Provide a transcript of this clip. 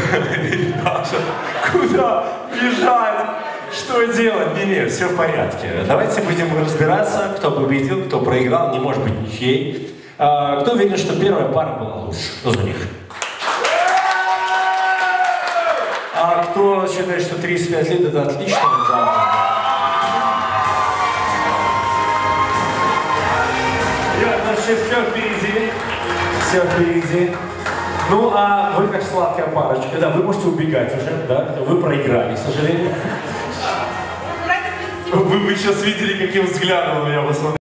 Даша, куда бежать? Что делать? Не, все в порядке. Давайте будем разбираться, кто победил, кто проиграл, не может быть ничьей. Кто уверен, что первая пара была лучше? Кто за них? А кто считает, что 35 лет это отлично? Да. Значит, все впереди. Все впереди. Ну, а вы как сладкая парочка. Да, вы можете убегать уже, да? Вы проиграли, к сожалению. Вы бы сейчас видели, каким взглядом у меня посмотрели.